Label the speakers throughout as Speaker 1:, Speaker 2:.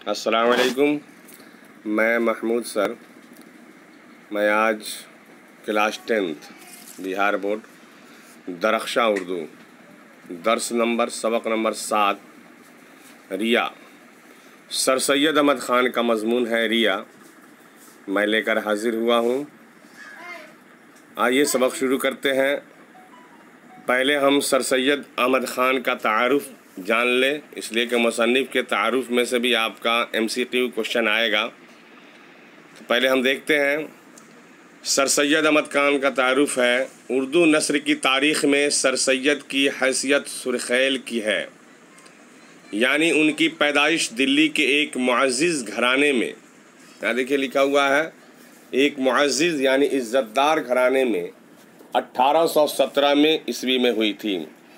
Speaker 1: السلام علیکم، میں محمود سر، میں آج class 10th Bihar board Darakhshan Urdu سبق نمبر 7 ریا، سر سید احمد خان کا مضمون ہے ریا، میں لے کر حاضر ہوا ہوں۔ آئیے سبق شروع کرتے ہیں۔ پہلے ہم سر سید احمد خان کا تعارف جان لیں، اس لیے کہ مصنف کے تعارف میں سے بھی آپ کا MCQ کوشچن آئے گا۔ تو پہلے ہم دیکھتے ہیں سر سید احمد خان کا تعارف ہے۔ اردو نثر کی تاریخ میں سر سید کی حیثیت سرخیل کی ہے، یعنی ان کی پیدائش دلی کے ایک معزز گھرانے میں، یہاں دیکھیے لکھا ہوا ہے ایک معزز یعنی عزت دار گھرانے میں 1817 عیسوی میں ہوئی تھی۔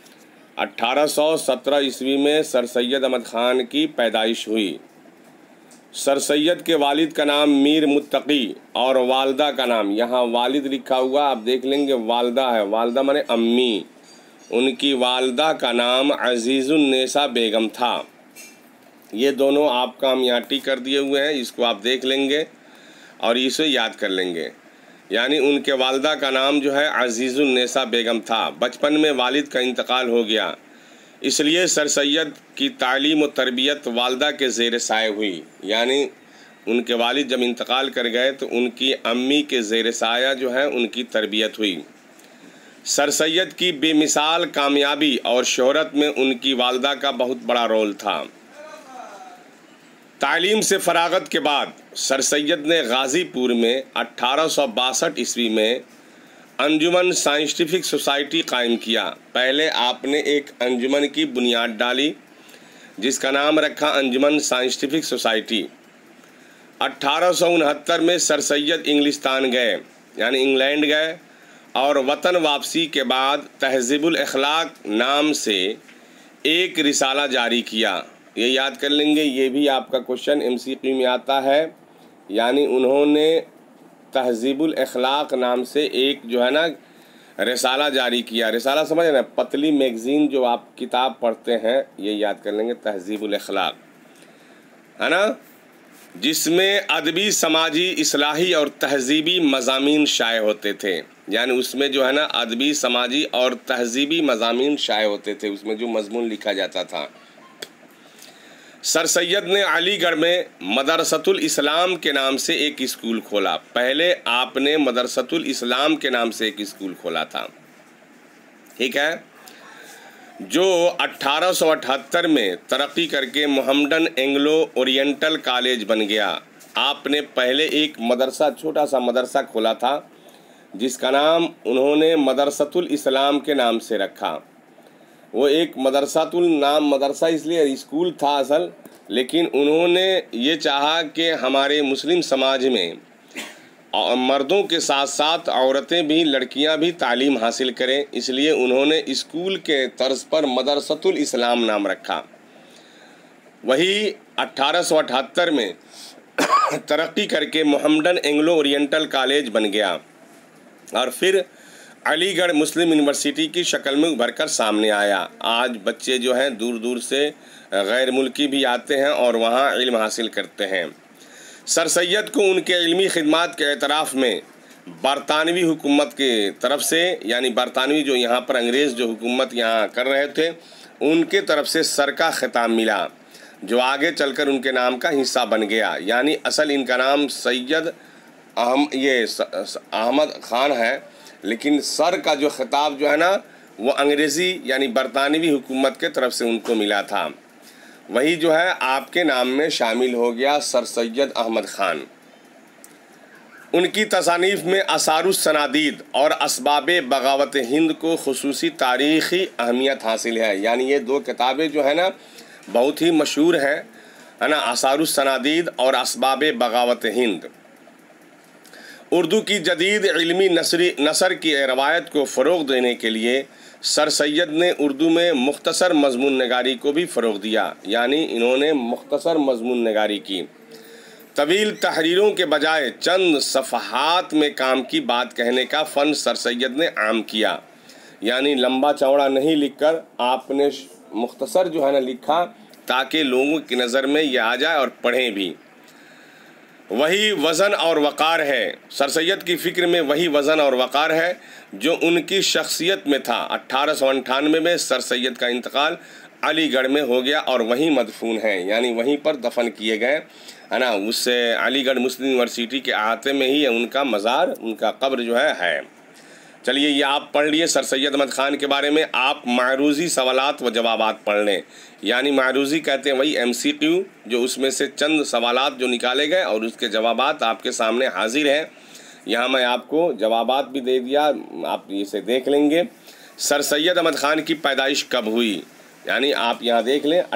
Speaker 1: 1817 عیسوی میں سر سید احمد خان کی پیدائش ہوئی۔ سر سید کے والد کا نام میر متقی اور والدہ کا نام، یہاں والد لکھا ہوا آپ دیکھ لیں گے والدہ ہے، والدہ مانے امی، ان کی والدہ کا نام عزیز النساء بیگم تھا۔ یہ دونوں آپ کا ہم یہاں ٹک کر دیے ہوئے ہیں، اس کو آپ دیکھ لیں گے اور اسے یاد کر لیں گے۔ یعنی ان کے والدہ کا نام جو ہے عزیز النساء بیگم تھا۔ بچپن میں والد کا انتقال ہو گیا، اس لیے سر سید کی تعلیم و تربیت والدہ کے زیر سایہ ہوئی، یعنی ان کے والد جب انتقال کر گئے تو ان کی امی کے زیر سایہ جو ہے ان کی تربیت ہوئی۔ سر سید کی بے مثال کامیابی اور شہرت میں ان کی والدہ کا بہت بڑا رول تھا۔ تعلیم سے فراغت کے بعد سر سید نے غازی پور میں 1862 عیسوی میں انجمن سائنٹیفک سوسائٹی قائم کیا۔ پہلے آپ نے ایک انجمن کی بنیاد ڈالی جس کا نام رکھا انجمن سائنٹیفک سوسائٹی۔ 1869 میں سر سید انگلستان گئے، یعنی انگلینڈ گئے، اور وطن واپسی کے بعد تہذیب الاخلاق نام سے ایک رسالہ جاری کیا۔ یہ یاد کر لیں گے، یہ بھی آپ کا کوشچن MCQ میں آتا ہے۔ یعنی انہوں نے تہذیب الاخلاق نام سے ایک جو ہے نا رسالہ جاری کیا۔ رسالہ سمجھ نا، پتلی میگزین جو آپ کتاب پڑھتے ہیں، یہ یاد کر لیں گے، تہذیب الاخلاق ہے نا، جس میں ادبی، سماجی، اصلاحی اور تہذیبی مضامین شائع ہوتے تھے۔ یعنی اس میں جو ہے نا ادبی، سماجی اور تہذیبی مضامین شائع ہوتے تھے، اس میں جو مضمون لکھا جاتا تھا۔ سر سید نے علی گڑھ میں مدرسۃ الاسلام کے نام سے ایک اسکول کھولا۔ پہلے آپ نے مدرسۃ الاسلام کے نام سے ایک اسکول کھولا تھا، ٹھیک ہے، جو 1878 میں ترقی کر کے محمڈن اینگلو اورینٹل کالج بن گیا۔ آپ نے پہلے ایک مدرسہ، چھوٹا سا مدرسہ کھولا تھا جس کا نام انہوں نے مدرسۃ الاسلام کے نام سے رکھا۔ وہ ایک مدرسہ اس لیے اسکول تھا اصل، لیکن انہوں نے یہ چاہا کہ ہمارے مسلم سماج میں مردوں کے ساتھ ساتھ عورتیں بھی، لڑکیاں بھی تعلیم حاصل کریں، اس لیے انہوں نے اسکول کے طرز پر مدرسۃ الاسلام نام رکھا۔ وہی 1878 میں ترقی کر کے محمڈن اینگلو اورینٹل کالج بن گیا اور پھر علی گڑھ مسلم یونیورسٹی کی شکل میں ابھر کر سامنے آیا۔ آج بچے جو ہیں دور دور سے غیر ملکی بھی آتے ہیں اور وہاں علم حاصل کرتے ہیں۔ سر سید کو ان کے علمی خدمات کے اعتراف میں برطانوی حکومت کی طرف سے، یعنی برطانوی جو یہاں پر انگریز جو حکومت یہاں کر رہے تھے، ان کے طرف سے سر کا خطاب ملا، جو آگے چل کر ان کے نام کا حصہ بن گیا۔ یعنی اصل ان کا نام سید احمد خان ہے، لیکن سر کا جو خطاب جو ہے نا وہ انگریزی یعنی برطانوی حکومت کے طرف سے ان کو ملا تھا، وہی جو ہے آپ کے نام میں شامل ہو گیا، سر سید احمد خان۔ ان کی تصانیف میں آثار السنادید اور اسباب بغاوت ہند کو خصوصی تاریخی اہمیت حاصل ہے۔ یعنی یہ دو کتابیں جو ہے نا بہت ہی مشہور ہیں، ہے نا، آثار السنادید اور اسباب بغاوت ہند۔ اردو کی جدید علمی نثر کی روایت کو فروغ دینے کے لیے سر سید نے اردو میں مختصر مضمون نگاری کو بھی فروغ دیا۔ یعنی انہوں نے مختصر مضمون نگاری کی، طویل تحریروں کے بجائے چند صفحات میں کام کی بات کہنے کا فن سر سید نے عام کیا۔ یعنی لمبا چوڑا نہیں لکھ کر آپ نے مختصر جو ہے نا لکھا تاکہ لوگوں کی نظر میں یہ آ جائے اور پڑھیں بھی۔ وہی وزن اور وقار ہے، سر سید کی فکر میں وہی وزن اور وقار ہے جو ان کی شخصیت میں تھا۔ 1898 میں سر سید کا انتقال علی گڑھ میں ہو گیا اور وہیں مدفون ہیں، یعنی وہیں پر دفن کیے گئے، ہے نا۔ اس سے علی گڑھ مسلم یونیورسٹی کے احاطے میں ہی ان کا مزار، ان کا قبر جو ہے۔ چلیے یہ آپ پڑھ لیے سر سید احمد خان کے بارے میں۔ آپ معروضی سوالات و جوابات پڑھ لیں، یعنی معروضی کہتے ہیں وہی MCQ جو اس میں سے چند سوالات جو نکالے گئے اور اس کے جوابات آپ کے سامنے حاضر ہیں۔ یہاں میں آپ کو جوابات بھی دے دیا، آپ اسے دیکھ لیں گے۔ سر سید احمد خان کی پیدائش کب ہوئی، یعنی آپ یہاں دیکھ لیں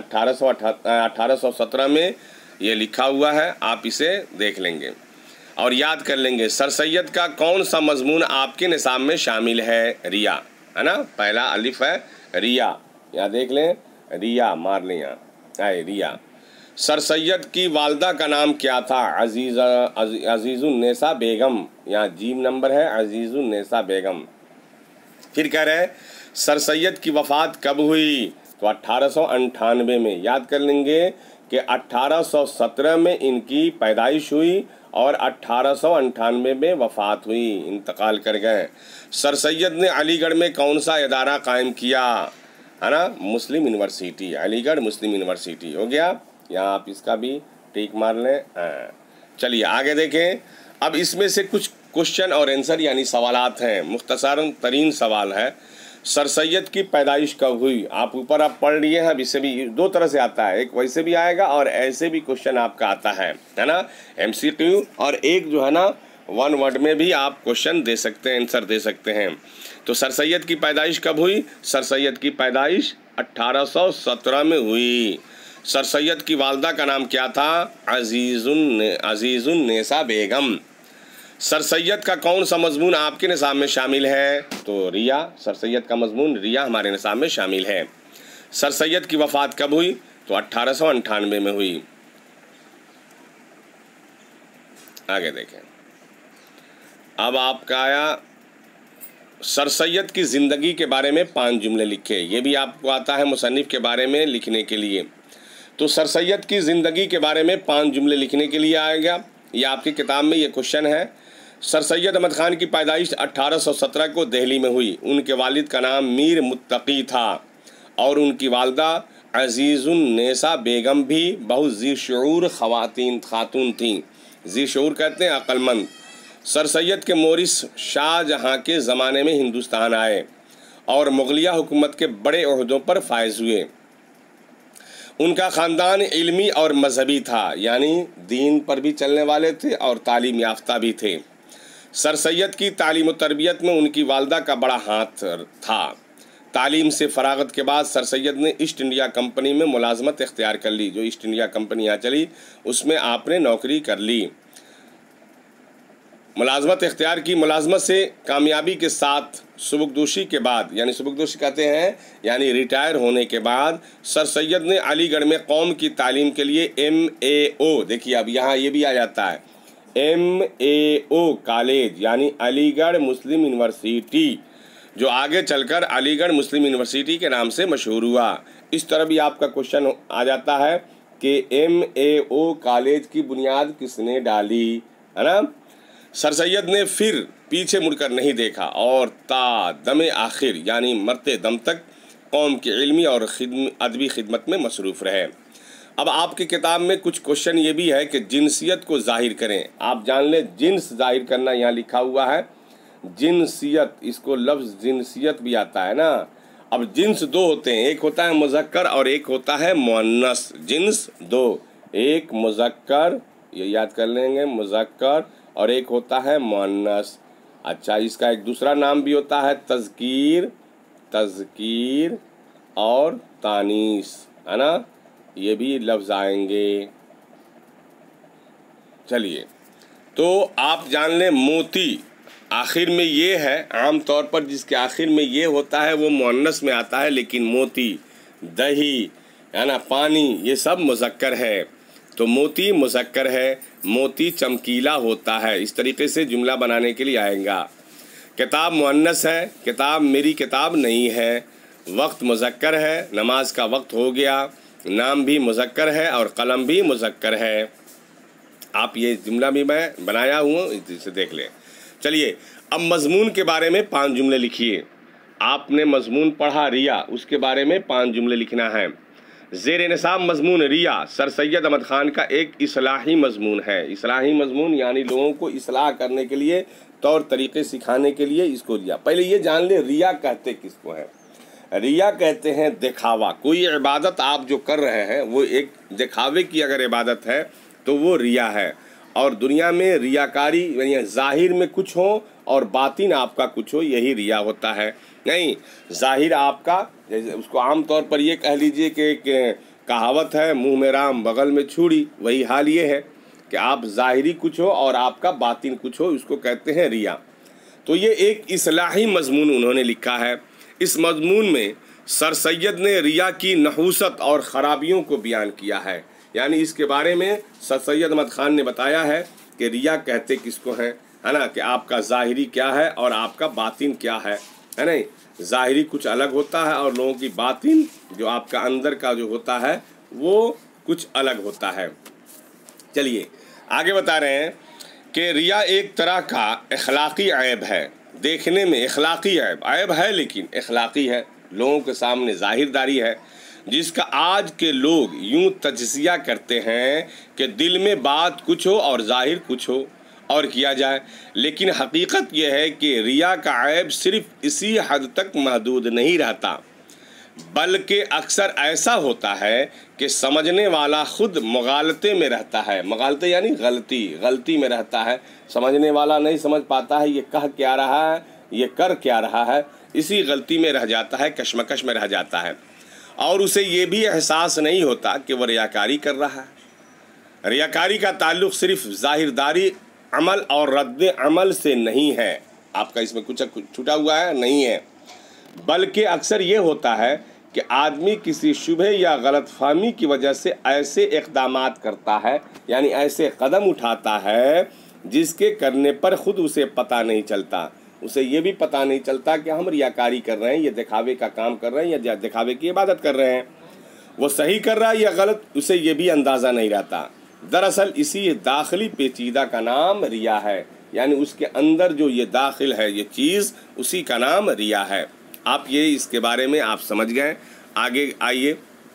Speaker 1: 1817 میں یہ لکھا ہوا ہے، آپ اسے دیکھ لیں گے اور یاد کر لیں گے۔ سر سید کا کون سا مضمون آپ کے نصاب میں شامل ہے؟ ریا، ہے نا، پہلا الف ہے ریا، یہاں دیکھ لیں، ریا مار لیں یہاں، ریا۔ سر سید کی والدہ کا نام کیا تھا؟ عزیز النساء بیگم، یہاں جیم نمبر ہے، عزیز النساء بیگم۔ پھر کہہ رہے ہیں سر سید کی وفات کب ہوئی؟ تو 1898 میں۔ یاد کر لیں گے کہ 1817 میں ان کی پیدائش ہوئی اور 1898 میں وفات ہوئی، انتقال کر گئے۔ سر سید نے علی گڑھ میں کون سا ادارہ قائم کیا؟ ہے نا، مسلم یونیورسٹی، علی گڑھ مسلم یونیورسٹی ہو گیا، یہاں آپ اس کا بھی ٹیک مار لیں۔ چلیے آگے دیکھیں۔ اب اس میں سے کچھ کوشچن اور آنسر یعنی سوالات ہیں، مختصر ترین سوال ہے۔ سر سید کی پیدائش کب ہوئی؟ آپ اوپر آپ پڑھ لیے ہیں، اب اس سے بھی دو طرح سے آتا ہے، ایک ویسے بھی آئے گا اور ایسے بھی کوشچن آپ کا آتا ہے نا، MCQ، اور ایک جو ہے نا 1 ورڈ میں بھی آپ کوشچن دے سکتے ہیں، آنسر دے سکتے ہیں۔ تو سر سید کی پیدائش کب ہوئی؟ سر سید کی پیدائش 1817 میں ہوئی۔ سر سید کی والدہ کا نام کیا تھا؟ عزیز النساء بیگم۔ سر سید کا کون سا مضمون آپ کے نصاب میں شامل ہے؟ تو ریا، سر سید کا مضمون ریا ہمارے نصاب میں شامل ہے۔ سر سید کی وفات کب ہوئی؟ تو 1898 میں ہوئی۔ آگے دیکھیں، اب آپ کا آیا سر سید کی زندگی کے بارے میں 5 جملے لکھے۔ یہ بھی آپ کو آتا ہے مصنف کے بارے میں لکھنے کے لیے۔ تو سر سید کی زندگی کے بارے میں 5 جملے لکھنے کے لیے آئے گا، یہ آپ کی کتاب میں یہ کوشچن ہے۔ سر سید احمد خان کی پیدائش 1817 کو دہلی میں ہوئی۔ ان کے والد کا نام میر متقی تھا اور ان کی والدہ عزیز النساء بیگم بھی بہت ذی شعور خاتون تھیں۔ ذی شعور کہتے ہیں عقل مند۔ سر سید کے مورث شاہ جہاں کے زمانے میں ہندوستان آئے اور مغلیہ حکومت کے بڑے عہدوں پر فائز ہوئے۔ ان کا خاندان علمی اور مذہبی تھا، یعنی دین پر بھی چلنے والے تھے اور تعلیم یافتہ بھی تھے۔ سر سید کی تعلیم و تربیت میں ان کی والدہ کا بڑا ہاتھ تھا۔ تعلیم سے فراغت کے بعد سر سید نے ایسٹ انڈیا کمپنی میں ملازمت اختیار کر لی، جو ایسٹ انڈیا کمپنی یہاں چلی اس میں آپ نے نوکری کر لی، ملازمت اختیار کی۔ ملازمت سے کامیابی کے ساتھ سبکدوشی کے بعد، یعنی سبکدوشی کہتے ہیں یعنی ریٹائر ہونے کے بعد، سر سید نے علی گڑھ میں قوم کی تعلیم کے لیے MAO، دیکھیے اب یہاں یہ بھی آ جاتا ہے MAO کالج، یعنی علی گڑھ مسلم یونیورسٹی، جو آگے چل کر علی گڑھ مسلم یونیورسٹی کے نام سے مشہور ہوا۔ اس طرح بھی آپ کا کوشچن آ جاتا ہے کہ MAO کالج کی بنیاد کس نے ڈالی، ہے نا۔ سر سید نے پھر پیچھے مڑ کر نہیں دیکھا اور تا دم آخر، یعنی مرتے دم تک قوم کی علمی اور ادبی خدمت میں مصروف رہے۔ اب آپ کی کتاب میں کچھ کوشچن یہ بھی ہے کہ جنسیت کو ظاہر کریں۔ آپ جان لیں جنس ظاہر کرنا یہاں لکھا ہوا ہے، جنسیت، اس کو لفظ جنسیت بھی آتا ہے نا۔ اب جنس 2 ہوتے ہیں، ایک ہوتا ہے مذکر اور ایک ہوتا ہے مؤنث۔ جنس 2، ایک مذکر، یہ یاد کر لیں گے، مذکر، اور ایک ہوتا ہے مؤنث۔ اچھا، اس کا ایک دوسرا نام بھی ہوتا ہے تذکیر اور تانیث، ہے نا، یہ بھی لفظ آئیں گے۔ چلیے تو آپ جان لیں موتی آخر میں یہ ہے، عام طور پر جس کے آخر میں یہ ہوتا ہے وہ مؤنث میں آتا ہے، لیکن موتی، دہی، ہے نا، پانی، یہ سب مذکر ہے۔ تو موتی مذکر ہے، موتی چمکیلا ہوتا ہے، اس طریقے سے جملہ بنانے کے لیے آئے گا۔ کتاب مؤنث ہے، کتاب میری کتاب نہیں ہے، وقت مذکر ہے، نماز کا وقت ہو گیا، नाम भी मुज़क्कर है और कलम भी मुज़क्कर है। आप ये जुमला भी मैं बनाया हूँ, इसे देख लें। चलिए अब मज़मून के बारे में 5 जुमले लिखिए। आपने मज़मून पढ़ा रिया, उसके बारे में 5 जुमले लिखना है। ज़ेर निसाब मज़मून रिया सर सैयद अहमद ख़ान का एक इस्लाही मज़मून है। इस्लाही मज़मून यानी लोगों को इस्लाह करने के लिए, तौर तरीक़े सिखाने के लिए इसको रिया। पहले ये जान ले रिया कहते किसको हैं। रिया कहते हैं दिखावा। कोई इबादत आप जो कर रहे हैं वो एक दिखावे की अगर इबादत है तो वो रिया है। और दुनिया में रियाकारी यानी ज़ाहिर में कुछ हो और बातिन आपका कुछ हो, यही रिया होता है। नहीं, ज़ाहिर आपका, जैसे उसको आम तौर पर ये कह लीजिए कि एक कहावत है, मुंह में राम बगल में छुरी, वही हाल ये है कि आप ज़ाहिरी कुछ हो और आपका बातिन कुछ हो, उसको कहते हैं रिया। तो ये एक इस्लाही मज़मून उन्होंने लिखा है। इस मज़मून में सर सैयद ने रिया की नहूसत और ख़राबियों को बयान किया है। यानी इसके बारे में सर सैयद अहमद ख़ान ने बताया है कि रिया कहते किसको हैं, है ना, कि आपका ज़ाहिरी क्या है और आपका बातिन क्या है नहीं। ज़ाहिरी कुछ अलग होता है और लोगों की बातिन जो आपका अंदर का जो होता है वो कुछ अलग होता है। चलिए आगे बता रहे हैं कि रिया एक तरह का अखलाक़ी ऐब है। देखने में अखलाक़ी ऐब है लेकिन अखलाक़ी है, लोगों के सामने ज़ाहिरदारी है, जिसका आज के लोग यूं तजज़िया करते हैं कि दिल में बात कुछ हो और ज़ाहिर कुछ हो और किया जाए। लेकिन हकीकत यह है कि रिया का ऐब सिर्फ़ इसी हद तक महदूद नहीं रहता, बल्कि अक्सर ऐसा होता है कि समझने वाला खुद मुगालते में रहता है। मुगालते यानी गलती में रहता है। समझने वाला नहीं समझ पाता है ये कह क्या रहा है, ये कर क्या रहा है, इसी गलती में रह जाता है, कशमकश में रह जाता है। और उसे ये भी एहसास नहीं होता कि वह रियाकारी कर रहा है। रियाकारी का ताल्लुक़ सिर्फ ज़ाहिरदारी अमल और रद्द अमल से नहीं है, आपका इसमें कुछ छूटा हुआ है नहीं है, बल्कि अक्सर ये होता है कि आदमी किसी शुबह या गलतफहमी की वजह से ऐसे इक़दामात करता है, यानी ऐसे कदम उठाता है जिसके करने पर ख़ुद उसे पता नहीं चलता। उसे ये भी पता नहीं चलता कि हम रियाकारी कर रहे हैं, ये दिखावे का काम कर रहे हैं या दिखावे की इबादत कर रहे हैं। वो सही कर रहा है या गलत, उसे ये भी अंदाज़ा नहीं रहता। दरअसल इसी दाखिली पेचीदा का नाम रिया है, यानी उसके अंदर जो ये दाखिल है ये चीज़, उसी का नाम रिया है। आप ये इसके बारे में आप समझ गए। आगे आइए,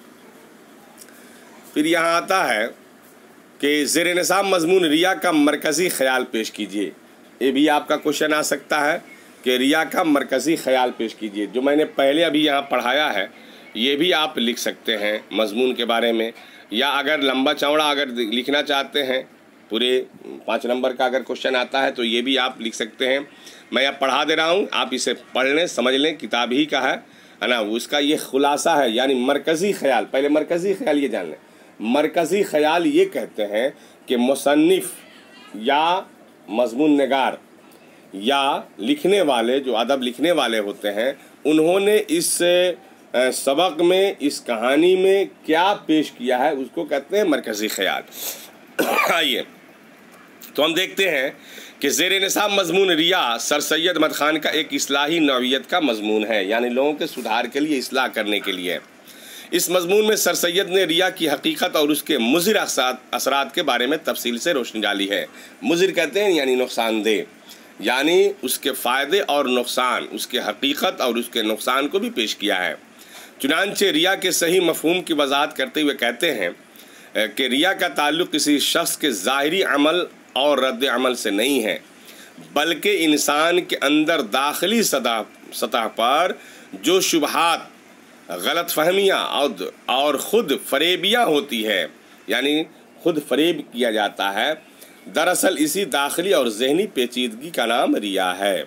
Speaker 1: फिर यहाँ आता है कि ज़ेर निसाब मज़मून रिया का मरकज़ी ख़याल पेश कीजिए। ये भी आपका क्वेश्चन आ सकता है कि रिया का मरकज़ी ख़याल पेश कीजिए। जो मैंने पहले अभी यहाँ पढ़ाया है ये भी आप लिख सकते हैं मज़मून के बारे में, या अगर लंबा चौड़ा अगर लिखना चाहते हैं, पूरे 5 नंबर का अगर क्वेश्चन आता है तो ये भी आप लिख सकते हैं। मैं यहाँ पढ़ा दे रहा हूँ, आप इसे पढ़ लें, समझ लें, किताब ही का है ना। उसका ये खुलासा है, यानी मरकज़ी ख़याल। पहले मरकज़ी ख़याल ये जान लें। मरकज़ी ख़याल ये कहते हैं कि मुसन्निफ़ या मज़मून निगार या लिखने वाले, जो अदब लिखने वाले होते हैं, उन्होंने इस सबक में, इस कहानी में क्या पेश किया है उसको कहते हैं मरकज़ी ख़याल। आइए तो हम देखते हैं कि ज़ेर निसाब मज़मून रिया सर सैयद अहमद ख़ान का एक इस्लाही नौइयत का मज़मून है, यानी लोगों के सुधार के लिए, इस्लाह करने के लिए। इस मज़मून में सर सैयद ने रिया की हकीकत और उसके मुज़िर असरात के बारे में तफसील से रोशनी डाली है। मुज़िर कहते हैं यानी नुकसानदेह, यानी उसके फ़ायदे और नुकसान, उसके हकीकत और उसके नुकसान को भी पेश किया है। चुनांचे रिया के सही मफ़हूम की वजाहत करते हुए कहते हैं कि रिया का ताल्लुक़ किसी शख्स के ज़ाहिरी अमल और रद्द अमल से नहीं है, बल्कि इंसान के अंदर दाखिली सतह पर जो शुबहात, गलत फहमियाँ और ख़ुद फरेबियाँ होती है, यानी ख़ुद फरेब किया जाता है, दरअसल इसी दाखिली और जहनी पेचीदगी का नाम रिया है।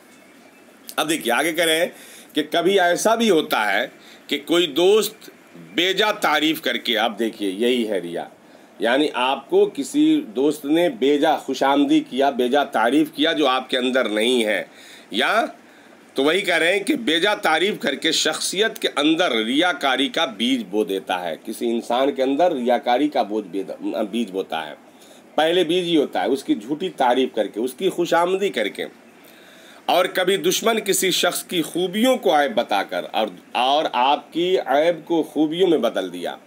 Speaker 1: अब देखिए आगे करें कि कभी ऐसा भी होता है कि कोई दोस्त बेजा तारीफ़ करके, आप देखिए यही है रिया, यानी आपको किसी दोस्त ने बेजा खुशामदी किया, बेजा तारीफ़ किया जो आपके अंदर नहीं है, या तो वही कह रहे हैं कि बेजा तारीफ़ करके शख्सियत के अंदर रियाकारी का बीज बो देता है। किसी इंसान के अंदर रियाकारी का बीज बोता है। पहले बीज ही होता है उसकी झूठी तारीफ़ करके, उसकी खुशामदी करके। और कभी दुश्मन किसी शख्स की खूबियों को ऐब बताकर और आपकी ऐब को खूबियों में बदल दिया।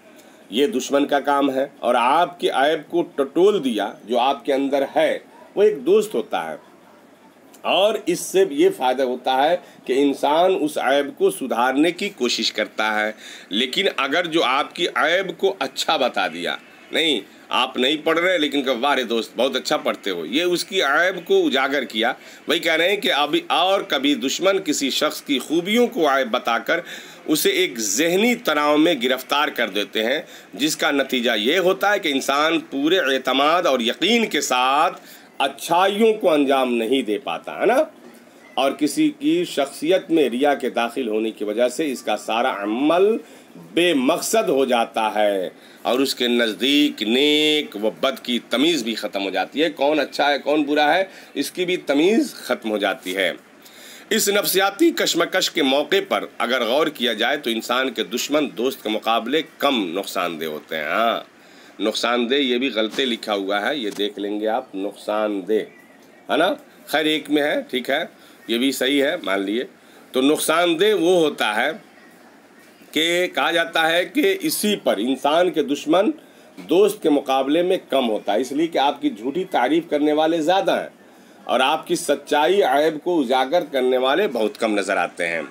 Speaker 1: یہ دشمن کا کام ہے، اور آپ کے عیب کو ٹٹول دیا جو آپ کے اندر ہے، وہ ایک دوست ہوتا ہے، اور اس سے یہ فائدہ ہوتا ہے کہ انسان اس عیب کو سدھارنے کی کوشش کرتا ہے۔ لیکن اگر جو آپ کی عیب کو اچھا بتا دیا، نہیں آپ نہیں پڑھ رہے لیکن کہ واہ دوست بہت اچھا پڑھتے ہو، یہ اس کی عیب کو اجاگر کیا، وہی کہہ رہے ہیں کہ ابھی اور کبھی دشمن کسی شخص کی خوبیوں کو عیب بتا کر اسے ایک ذہنی تناؤ میں گرفتار کر دیتے ہیں، جس کا نتیجہ یہ ہوتا ہے کہ انسان پورے اعتماد اور یقین کے ساتھ اچھائیوں کو انجام نہیں دے پاتا ہے نا، اور کسی کی شخصیت میں ریا کے داخل ہونے کی وجہ سے اس کا سارا عمل بے مقصد ہو جاتا ہے، اور اس کے نزدیک نیک و بد کی تمیز بھی ختم ہو جاتی ہے، کون اچھا ہے کون برا ہے اس کی بھی تمیز ختم ہو جاتی ہے۔ اس نفسیاتی کشمکش کے موقع پر اگر غور کیا جائے تو انسان کے دشمن دوست کے مقابلے کم نقصان دہ ہوتے ہیں۔ ہاں نقصان دہ یہ بھی غلطی لکھا ہوا ہے، یہ دیکھ لیں گے آپ، نقصان دہ ہے نا، خیر ایک میں ہے، ٹھیک ہے یہ بھی صحیح ہے مان لیے۔ تو نقصان دہ وہ ہوتا ہے کہ کہا جاتا ہے کہ اسی پر انسان کے دشمن دوست کے مقابلے میں کم ہوتا ہے، اس لیے کہ آپ کی جھوٹی تعریف کرنے والے زیادہ ہیں اور آپ کی سچائی عیب کو اجاگر کرنے والے بہت کم نظر آتے ہیں۔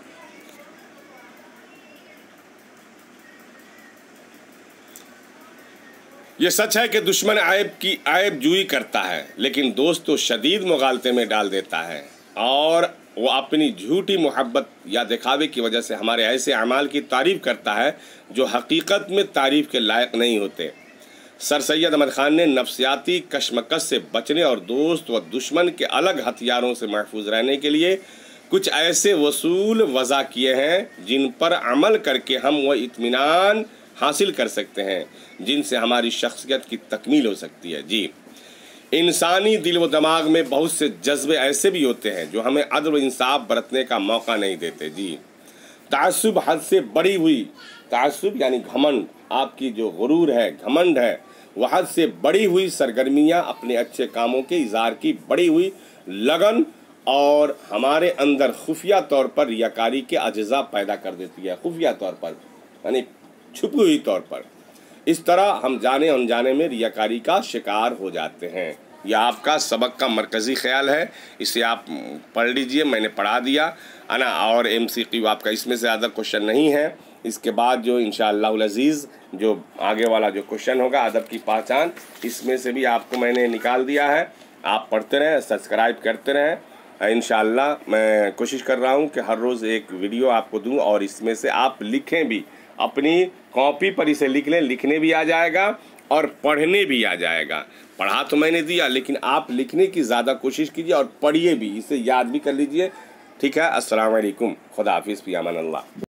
Speaker 1: یہ سچ ہے کہ دشمن عیب جوئی کرتا ہے، لیکن دوست تو شدید مغالطے میں ڈال دیتا ہے، اور وہ اپنی جھوٹی محبت یا دکھاوے کی وجہ سے ہمارے ایسے اعمال کی تعریف کرتا ہے جو حقیقت میں تعریف کے لائق نہیں ہوتے۔ سر سید احمد خان نے نفسیاتی کشمکش سے بچنے اور دوست و دشمن کے الگ ہتھیاروں سے محفوظ رہنے کے لیے کچھ ایسے اصول وضع کیے ہیں جن پر عمل کر کے ہم وہ اطمینان حاصل کر سکتے ہیں جن سے ہماری شخصیت کی تکمیل ہو سکتی ہے۔ جی، انسانی دل و دماغ میں بہت سے جذبے ایسے بھی ہوتے ہیں جو ہمیں عدل و انصاف برتنے کا موقع نہیں دیتے۔ جی، تعصب حد سے بڑی ہوئی، تعصب یعنی گھمنڈ، آپ کی جو غرور ہے، گھمنڈ ہے، وہ حد سے بڑی ہوئی سرگرمیاں اپنے اچھے کاموں کے اظہار کی بڑی ہوئی لگن اور ہمارے اندر خفیہ طور پر ریاکاری کے اجزاء پیدا کر دیتی ہے، خفیہ طور پر یعنی چھپی ہوئی طور پر۔ اس طرح ہم جانے انجانے میں ریاکاری کا شکار ہو جاتے ہیں۔ یہ آپ کا سبق کا مرکزی خیال ہے، اسے آپ پڑھ لیجئے، میں نے پڑھا دیا ہے نا، اور MCQ آپ کا اس میں سے زیادہ کوشچن نہیں ہے۔ اس کے بعد جو انشاءاللہ العزیز جو آگے والا جو کوشچن ہوگا ادب کی پہچان، اس میں سے بھی آپ کو میں نے نکال دیا ہے، آپ پڑھتے رہیں، سبسکرائب کرتے رہیں۔ انشاءاللہ میں کوشش کر رہا ہوں کہ ہر روز ایک ویڈیو آپ کو دوں، اور اس میں سے آپ لکھیں بھی، اپنی کاپی پر اسے لکھ لیں، لکھنے بھی آ جائے گا اور پڑھنے بھی آ جائے گا۔ پڑھا تو میں نے دیا لیکن آپ لکھنے کی زیادہ کوشش کیجیے اور پڑھیے بھی، اسے یاد بھی کر لیجئے۔ ٹھیک ہے، السلام علیکم، خدا حافظ، فی امان اللہ۔